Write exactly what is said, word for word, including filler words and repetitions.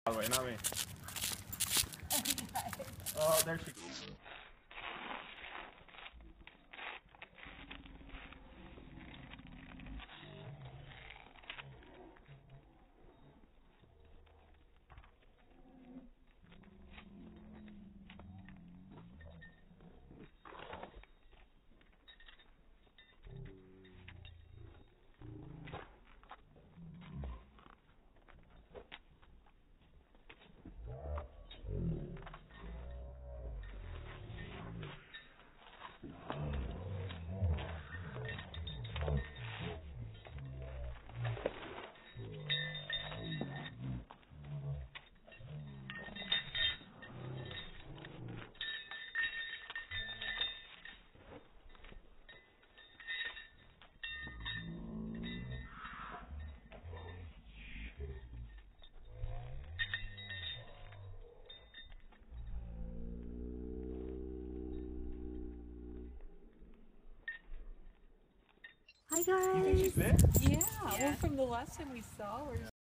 By the way, not me. Oh, there she goes. Hi guys. You think she's bit? Yeah, yeah. Well, from the last time we saw her,